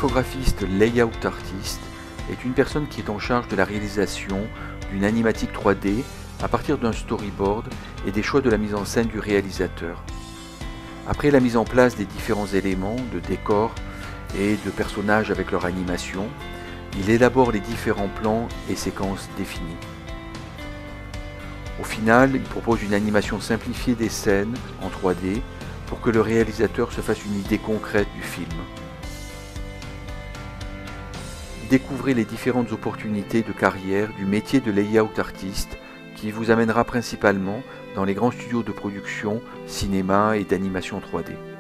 infographiste layout artist est une personne qui est en charge de la réalisation d'une animatique 3D à partir d'un storyboard et des choix de la mise en scène du réalisateur. Après la mise en place des différents éléments de décor et de personnages avec leur animation, il élabore les différents plans et séquences définis. Au final, il propose une animation simplifiée des scènes en 3D pour que le réalisateur se fasse une idée concrète du film. Découvrez les différentes opportunités de carrière du métier de layout artiste qui vous amènera principalement dans les grands studios de production, cinéma et d'animation 3D.